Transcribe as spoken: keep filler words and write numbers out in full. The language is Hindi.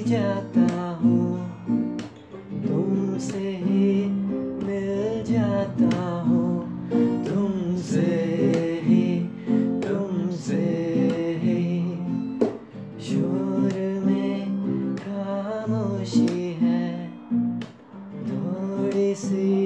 जाता हूँ, तुमसे ही मिल जाता हूँ, तुमसे ही, तुमसे ही। शोर में खामोशी है, थोड़ी सी